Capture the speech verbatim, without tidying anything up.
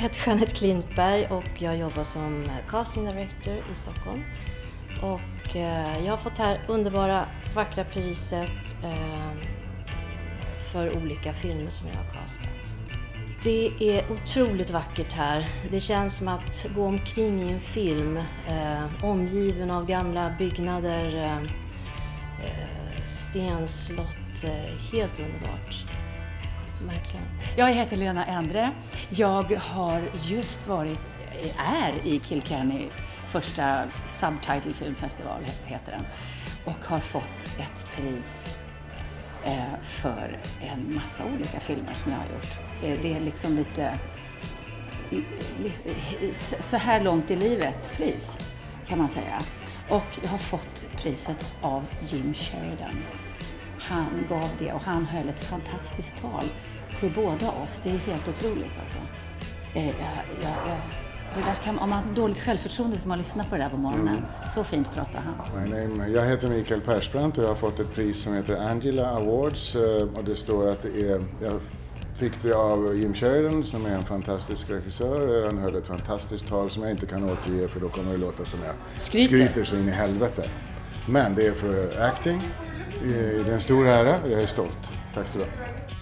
heter Jeanette Klintberg och jag jobbar som casting director i Stockholm. Och jag har fått det här underbara, vackra priset för olika filmer som jag har castat. Det är otroligt vackert här. Det känns som att gå omkring i en film, eh, omgiven av gamla byggnader, eh, stenslott, eh, helt underbart. Verkligen. Jag heter Lena Endre. Jag har just varit, är i Kilkenny, första Subtitle Filmfestival heter den, och har fått ett pris för en massa olika filmer som jag har gjort. Det är liksom lite så här långt i livet pris, kan man säga. Och jag har fått priset av Jim Sheridan. Han gav det och han höll ett fantastiskt tal till båda oss. Det är helt otroligt alltså. Jag, jag, jag, det där kan, om man har dåligt självförtroende kan man lyssna på det där på morgonen. Mm. Så fint pratar han. My name, jag heter Mikael Persbrandt och jag har fått ett pris som heter Angela Awards. Och det står att det är, jag fick det av Jim Sheridan som är en fantastisk regissör. Han höll ett fantastiskt tal som jag inte kan återge för då kommer det låta som jag skryter, skryter så in i helvete. Men det är för acting. Det är en stor ära och jag är stolt. Tack ska du ha.